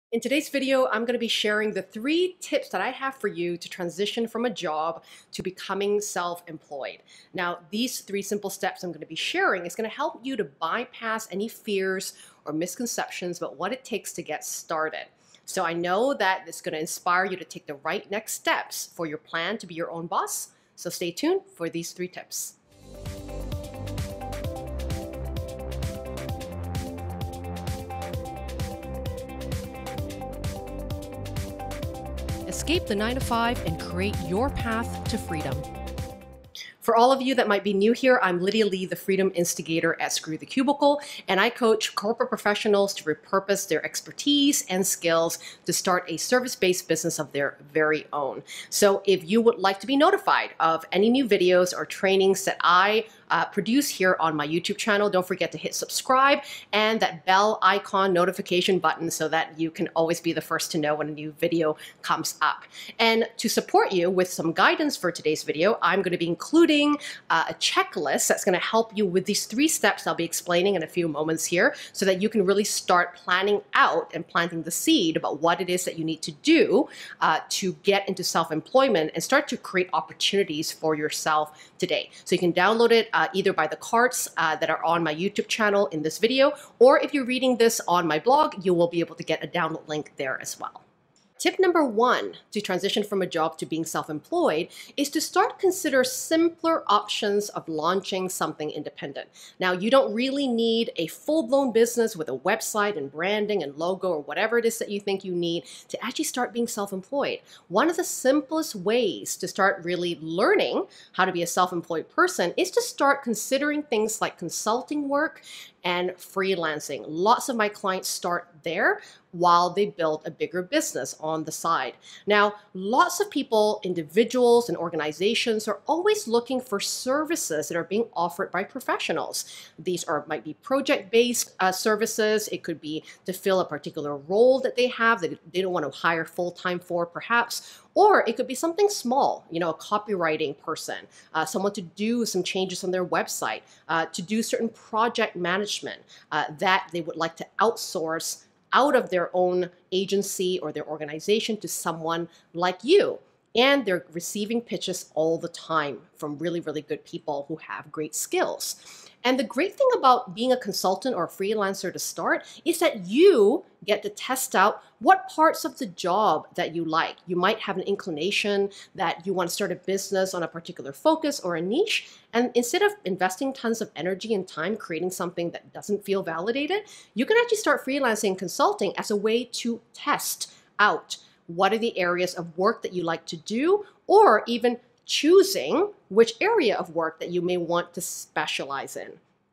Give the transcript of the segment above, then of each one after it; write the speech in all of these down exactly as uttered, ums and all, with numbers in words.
In today's video, I'm going to be sharing the three tips that I have for you to transition from a job to becoming self-employed. Now, these three simple steps I'm going to be sharing is going to help you to bypass any fears or misconceptions about what it takes to get started. So I know that it's going to inspire you to take the right next steps for your plan to be your own boss. So stay tuned for these three tips. Escape the nine to five and create your path to freedom. For all of you that might be new here, I'm Lydia Lee, the Freedom Instigator at Screw the Cubicle, and I coach corporate professionals to repurpose their expertise and skills to start a service-based business of their very own. So if you would like to be notified of any new videos or trainings that I uh, produce here on my YouTube channel, don't forget to hit subscribe and that bell icon notification button so that you can always be the first to know when a new video comes up. And to support you with some guidance for today's video, I'm going to be including Uh, a checklist that's going to help you with these three steps I'll be explaining in a few moments here so that you can really start planning out and planting the seed about what it is that you need to do uh, to get into self-employment and start to create opportunities for yourself today. So you can download it uh, either by the cards uh, that are on my YouTube channel in this video, or if you're reading this on my blog, you will be able to get a download link there as well. Tip number one to transition from a job to being self-employed is to start consider simpler options of launching something independent. Now, you don't really need a full-blown business with a website and branding and logo or whatever it is that you think you need to actually start being self-employed. One of the simplest ways to start really learning how to be a self-employed person is to start considering things like consulting work and freelancing. Lots of my clients start there while they build a bigger business on the side. Now, lots of people, individuals and organizations are always looking for services that are being offered by professionals. These are might be project-based uh, services. It could be to fill a particular role that they have that they don't want to hire full-time for, perhaps. Or it could be something small, you know, a copywriting person, uh, someone to do some changes on their website, uh, to do certain project management uh, that they would like to outsource out of their own agency or their organization to someone like you. And they're receiving pitches all the time from really, really good people who have great skills. And the great thing about being a consultant or a freelancer to start is that you get to test out what parts of the job that you like. You might have an inclination that you want to start a business on a particular focus or a niche. And instead of investing tons of energy and time creating something that doesn't feel validated, you can actually start freelancing and consulting as a way to test out what are the areas of work that you like to do, or even choosing which area of work that you may want to specialize in.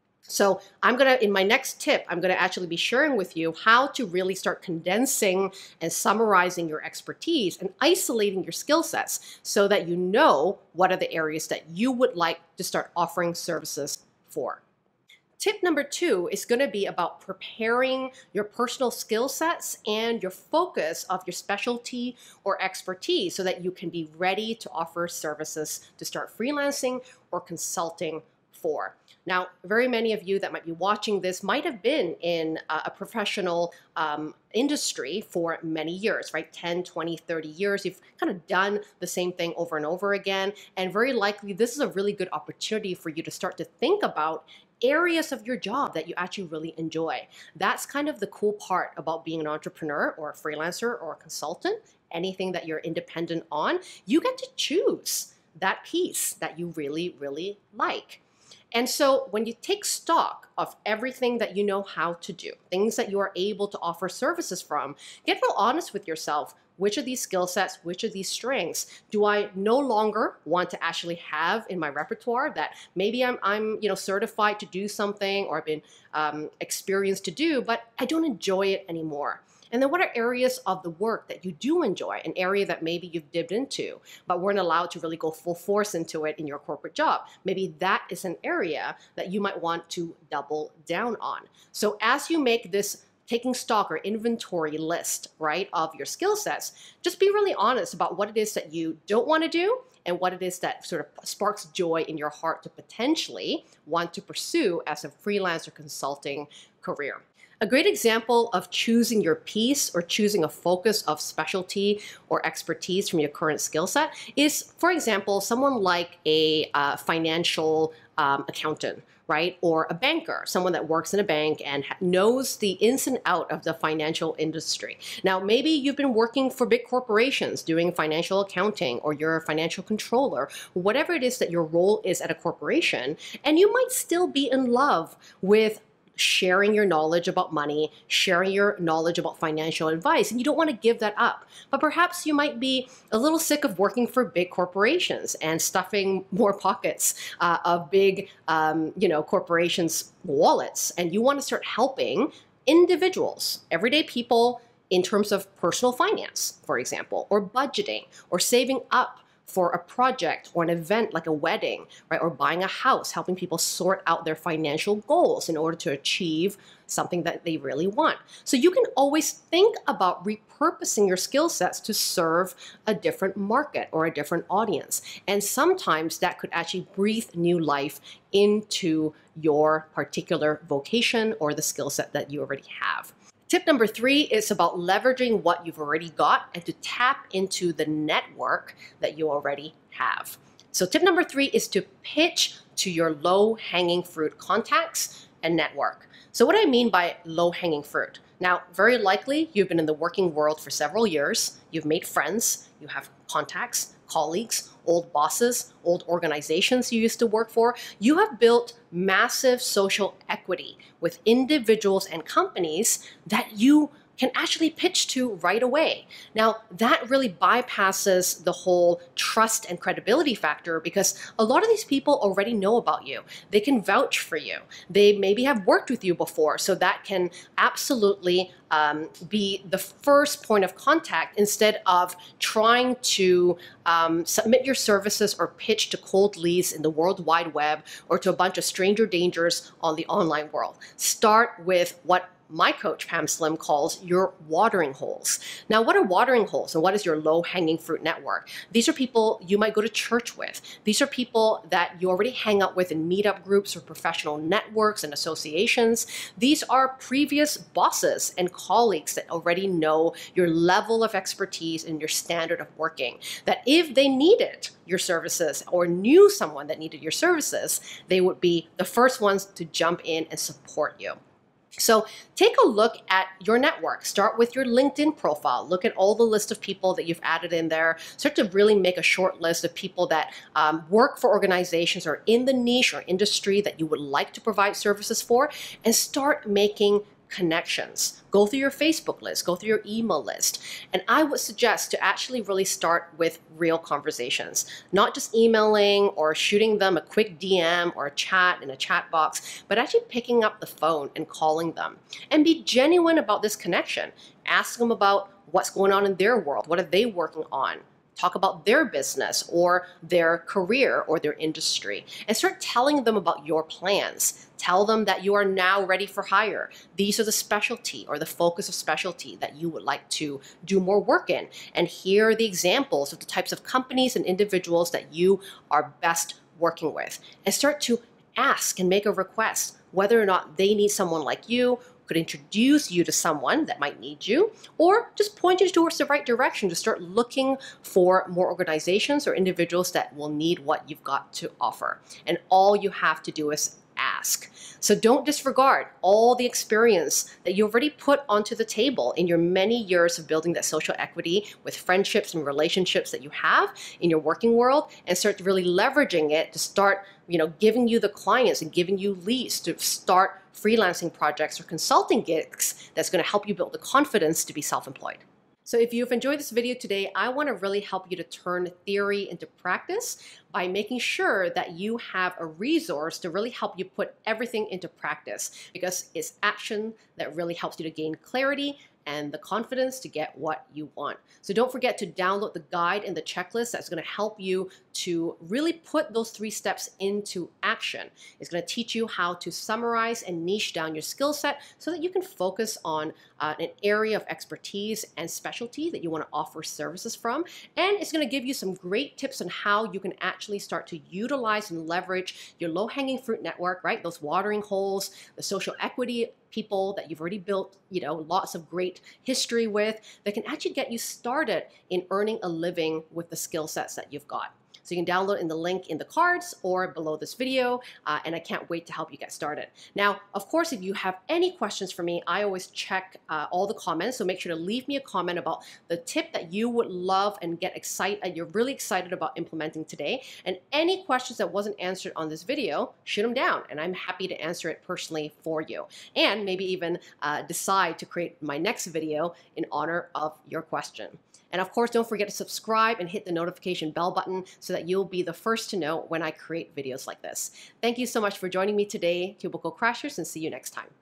So I'm gonna, in my next tip, I'm gonna actually be sharing with you how to really start condensing and summarizing your expertise and isolating your skill sets so that you know what are the areas that you would like to start offering services for. Tip number two is going to be about preparing your personal skill sets and your focus of your specialty or expertise so that you can be ready to offer services to start freelancing or consulting for. Now, very many of you that might be watching this might have been in a professional um, industry for many years, right? ten, twenty, thirty years. You've kind of done the same thing over and over again. And very likely, this is a really good opportunity for you to start to think about areas of your job that you actually really enjoy. That's kind of the cool part about being an entrepreneur or a freelancer or a consultant, anything that you're independent on. You get to choose that piece that you really, really like. And so when you take stock of everything that you know how to do, things that you are able to offer services from, get real honest with yourself. Which of these skill sets, which of these strengths do I no longer want to actually have in my repertoire that maybe I'm, I'm you know, certified to do something or I've been um, experienced to do, but I don't enjoy it anymore. And then what are areas of the work that you do enjoy, an area that maybe you've dipped into, but weren't allowed to really go full force into it in your corporate job? Maybe that is an area that you might want to double down on. So as you make this taking stock or inventory list, right, of your skill sets, just be really honest about what it is that you don't want to do and what it is that sort of sparks joy in your heart to potentially want to pursue as a freelance or consulting career. A great example of choosing your piece or choosing a focus of specialty or expertise from your current skill set is, for example, someone like a uh, financial um, accountant, right? Or a banker, someone that works in a bank and knows the ins and out of the financial industry. Now, maybe you've been working for big corporations doing financial accounting, or you're a financial controller, whatever it is that your role is at a corporation, and you might still be in love with sharing your knowledge about money, sharing your knowledge about financial advice, and you don't want to give that up. But perhaps you might be a little sick of working for big corporations and stuffing more pockets uh, of big, um, you know, corporations' wallets, and you want to start helping individuals, everyday people, in terms of personal finance, for example, or budgeting, or saving up for a project or an event like a wedding, right? Or buying a house, helping people sort out their financial goals in order to achieve something that they really want. So you can always think about repurposing your skill sets to serve a different market or a different audience. And sometimes that could actually breathe new life into your particular vocation or the skill set that you already have. Tip number three is about leveraging what you've already got and to tap into the network that you already have. So tip number three is to pitch to your low-hanging fruit contacts and network. So what do I mean by low-hanging fruit? Now, very likely you've been in the working world for several years, you've made friends, you have contacts, colleagues, old bosses, old organizations you used to work for. You have built massive social equity with individuals and companies that you can actually pitch to right away. Now, that really bypasses the whole trust and credibility factor because a lot of these people already know about you. They can vouch for you. They maybe have worked with you before, so that can absolutely um, be the first point of contact instead of trying to um, submit your services or pitch to cold leads in the World Wide Web or to a bunch of stranger dangers on the online world. Start with what my coach, Pam Slim, calls your watering holes. Now, what are watering holes and what is your low-hanging fruit network? These are people you might go to church with. These are people that you already hang out with in meetup groups or professional networks and associations. These are previous bosses and colleagues that already know your level of expertise and your standard of working, that if they needed your services or knew someone that needed your services, they would be the first ones to jump in and support you. So take a look at your network. Start with your LinkedIn profile. Look at all the list of people that you've added in there. Start to really make a short list of people that um, work for organizations or in the niche or industry that you would like to provide services for, and start making connections. Go through your Facebook list, go through your email list. And I would suggest to actually really start with real conversations, not just emailing or shooting them a quick D M or a chat in a chat box, but actually picking up the phone and calling them. And be genuine about this connection. Ask them about what's going on in their world. What are they working on? Talk about their business or their career or their industry, and start telling them about your plans. Tell them that you are now ready for hire. These are the specialty or the focus of specialty that you would like to do more work in. And here are the examples of the types of companies and individuals that you are best working with. And start to ask and make a request whether or not they need someone like you, could introduce you to someone that might need you, or just point you towards the right direction to start looking for more organizations or individuals that will need what you've got to offer. And all you have to do is ask. So don't disregard all the experience that you already put onto the table in your many years of building that social equity with friendships and relationships that you have in your working world, and start really leveraging it to start, you know, giving you the clients and giving you leads to start freelancing projects or consulting gigs that's going to help you build the confidence to be self-employed. So if you've enjoyed this video today, I want to really help you to turn theory into practice by making sure that you have a resource to really help you put everything into practice, because it's action that really helps you to gain clarity and the confidence to get what you want. So don't forget to download the guide and the checklist that's going to help you to really put those three steps into action. It's going to teach you how to summarize and niche down your skill set so that you can focus on uh, an area of expertise and specialty that you want to offer services from. And it's going to give you some great tips on how you can actually start to utilize and leverage your low-hanging fruit network, right? Those watering holes, the social equity people that you've already built, you know, lots of great history with that can actually get you started in earning a living with the skill sets that you've got. So you can download in the link in the cards or below this video, uh, and I can't wait to help you get started. Now, of course, if you have any questions for me, I always check uh, all the comments, so make sure to leave me a comment about the tip that you would love and get excited, you're really excited about implementing today. And any questions that wasn't answered on this video, shoot them down, and I'm happy to answer it personally for you. And maybe even uh, decide to create my next video in honor of your question. And of course, don't forget to subscribe and hit the notification bell button so that you'll be the first to know when I create videos like this. Thank you so much for joining me today, Cubicle Crashers, and see you next time.